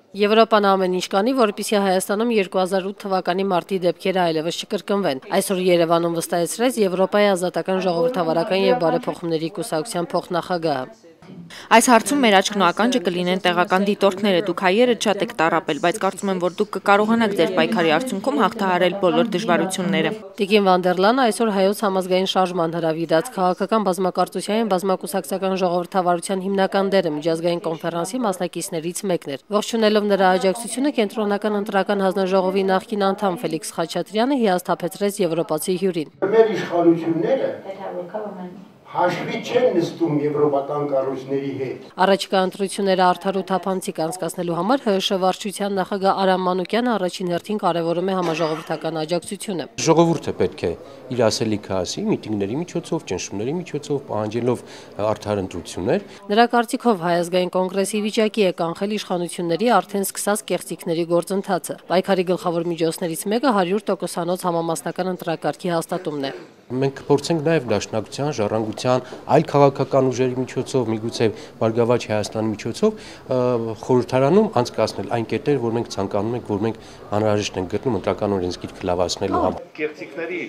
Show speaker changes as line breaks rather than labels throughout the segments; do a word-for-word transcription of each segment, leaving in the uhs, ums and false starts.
Եվրոպան ամեն ինչ կանի, որպեսզի Հայաստանում երկու հազար ութ թվականի մարտի դեպքերը այլևս չկրկնվեն։ Այսօր Երևանում վստահեցրեց Եվրոպայի ազատական ժողովրդավարական եւ բարեփոխումների կուսակցության փոխնախագահը։
Այս հարցում մեր աչքն ու ականջը կլինեն տեղական դիտորդները, դուք հայերը շատ եք տառապել, բայց կարծում եմ, որ դուք կկարողանաք ձեր պայքարի արդյունքում հաղթահարել բոլոր դժվարությունները։
Տիկին վան դեր Լանը այսօր Հայոց համազգային շարժման հրավիրած քաղաքական բազմակարծության եւ բազմակուսակցական ժողովրդավարության հիմնական դերը միջազգային կոնֆերանսի մասնակիցներից մեկն էր։ Ողջունելով նրա աջակցությունը կենտրոնական ընտրական հանձնաժողովի նախկին անդամ Ֆելիքս Խաչատրյանը հիասթափեցրեց եվրոպացի հյուրին։
Մեր իշխանությունները հաշվի չեն նստում եվրոպական կառույցների հետ։
Առաջիկա ընտրությունները արդար ու թափանցիկ անցկացնելու համար ՀՀՇ վարչության նախագահ Արամ Մանուկյանը առաջին հերթին կարևորում է համաժողովրդական աջակցությունը։
Ժողովուրդը պետք է իր ասելիքը ասի միտինգների միջոցով, ճնշումների միջոցով, պահանջելով արդար ընտրություններ։
Նրա կարծիքով Հայ ազգային կոնգրեսի վիճակի է կանխել իշխանությունների արդեն սկսած կեղծիքների գործընթացը։ Պայքարի գլխավոր միջոցներից մեկը հարյուր տոկոսանոց համամասնական ընտրակարգի հաստատումն է։
Մենք կփորձենք նաև դաշնակցության, ժառանգության, այլ քաղաքական ուժերի միջոցով, միգուցե Բարգավաճ Հայաստանի միջոցով խորհրդարանում անցկացնել այն կետեր, որ մենք ցանկանում ենք, որ մենք անհրաժեշտ ենք գտնում ընտրական օրենսգիրքը լավացնելու համար։
Կեղծիքների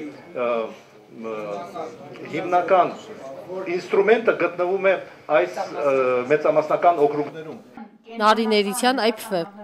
հիմնական ինստրումենտը գտնվում է այս մեծամասնական օկրուգներում։
Նարինե Էրիցյան, Այ Փ Ֆ